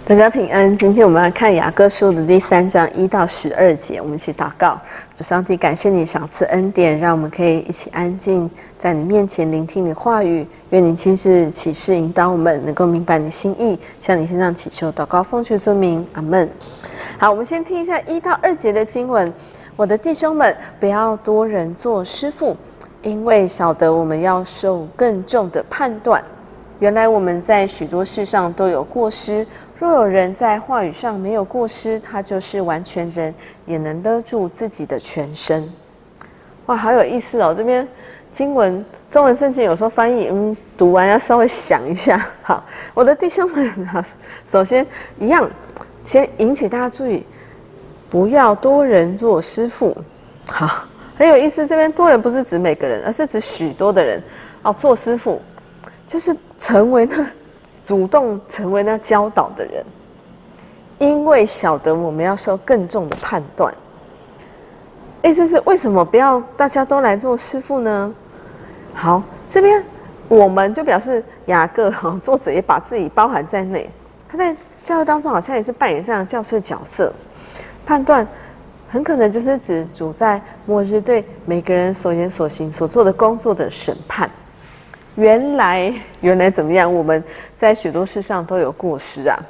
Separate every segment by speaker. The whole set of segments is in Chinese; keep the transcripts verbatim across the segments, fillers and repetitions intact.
Speaker 1: 大家平安。今天我们来看雅各书的第三章一到十二节，我们一起祷告。主上帝，感谢你赏赐恩典，让我们可以一起安静在你面前聆听你话语。愿你亲自启示引导我们，能够明白你的心意。向你献上祈求祷告，奉主尊名，阿们。好，我们先听一下一到二节的经文。我的弟兄们，不要多人做师傅，因为晓得我们要受更重的判断。原来我们在许多事上都有过失，若有人在话语上没有过失，他就是完全人，也能勒住自己的全身。哇，好有意思哦！这边经文中文圣经有时候翻译，嗯，读完要稍微想一下。好，我的弟兄们，首先一样，先引起大家注意，不要多人做师傅。好，很有意思。这边多人不是指每个人，而是指许多的人哦，做师傅。就是成为那主动成为那教导的人，因为晓得我们要受更重的判断。意思是为什么不要大家都来做师傅呢？好，这边我们就表示雅各哈作者也把自己包含在内，他在教会当中好像也是扮演这样的教师角色。判断很可能就是指主在末日对每个人所言所行所做的工作的审判。原来，原来怎么样？我们在许多事上都有过失啊。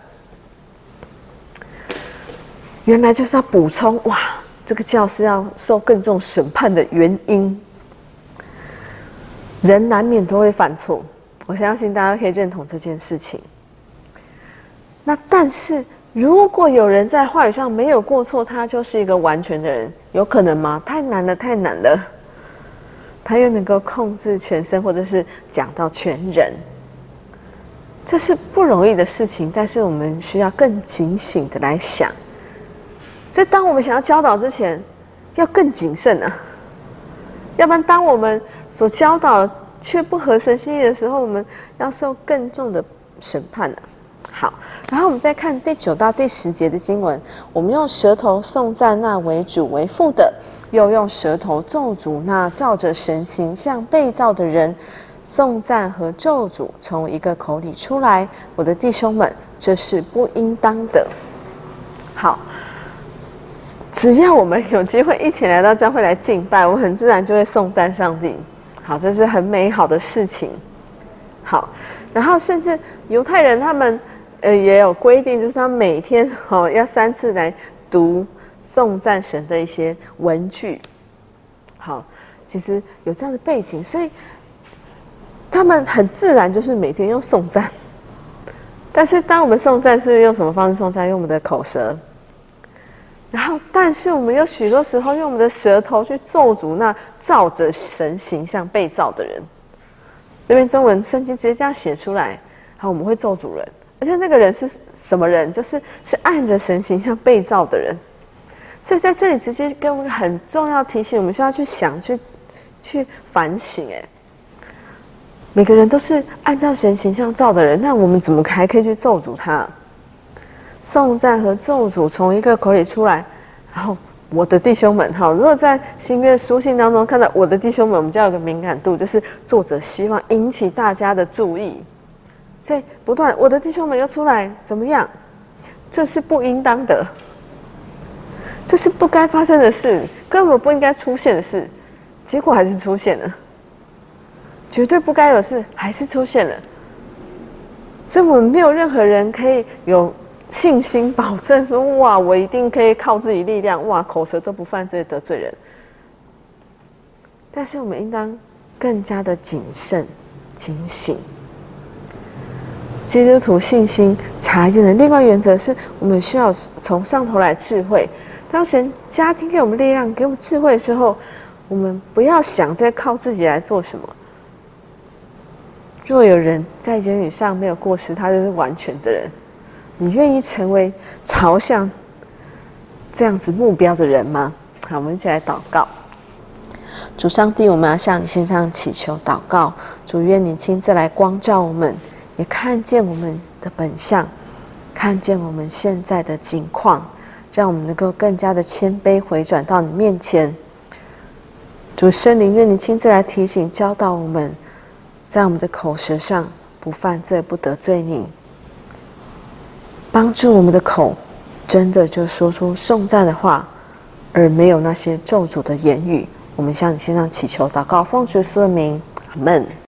Speaker 1: 原来就是要补充哇，这个教师要受更重审判的原因。人难免都会犯错，我相信大家可以认同这件事情。那但是，如果有人在话语上没有过错，他就是一个完全的人，有可能吗？太难了，太难了。他又能够控制全身，或者是讲到全人，这是不容易的事情。但是我们需要更警醒的来想，所以当我们想要教导之前，要更谨慎啊，要不然当我们所教导却不合神心意的时候，我们要受更重的审判啊。好，然后我们再看第九到第十节的经文，我们用舌头颂赞那为主为父的，又用舌头咒诅那照着神形象被造的人。颂赞和咒诅从一个口里出来，我的弟兄们，这是不应当的。好，只要我们有机会一起来到教会来敬拜，我们很自然就会颂赞上帝。好，这是很美好的事情。好，然后甚至犹太人他们呃也有规定，就是他每天哦要三次来读颂赞神的一些文句。好，其实有这样的背景，所以他们很自然就是每天用颂赞。但是当我们颂赞是用什么方式颂赞？用我们的口舌。然后，但是我们有许多时候用我们的舌头去咒诅那照着神形象被造的人。这边中文圣经直接这样写出来，好，我们会咒诅人，而且那个人是什么人？就是是按着神形象被造的人。所以在这里直接跟我们很重要提醒，我们需要去想、去去反省。哎，每个人都是按照神形象造的人，那我们怎么还可以去咒诅他？颂赞和咒诅从一个口里出来，然后我的弟兄们，好，如果在新约书信当中看到我的弟兄们，我们就要有个敏感度，就是作者希望引起大家的注意，所以不断我的弟兄们又出来怎么样？这是不应当的，这是不该发生的事，根本不应该出现的事，结果还是出现了，绝对不该有的事还是出现了，所以我们没有任何人可以有信心保证说，哇，我一定可以靠自己力量，哇，口舌都不犯罪得罪人。但是我们应当更加的谨慎、警醒。基督徒信心查验的另外原则是，我们需要从上头来智慧。当神加添给我们力量、给我们智慧的时候，我们不要想再靠自己来做什么。若有人在言语上没有过失，他就是完全的人。你愿意成为朝向这样子目标的人吗？好，我们一起来祷告。主上帝，我们要向你献上祈求祷告。主，愿你亲自来光照我们，也看见我们的本相，看见我们现在的境况，让我们能够更加的谦卑回转到你面前。主圣灵，愿你亲自来提醒教导我们，在我们的口舌上不犯罪，不得罪你。 帮助我们的口真的就说出颂赞的话，而没有那些咒诅的言语。我们向你献上祈求祷告，奉主耶稣的名，阿们。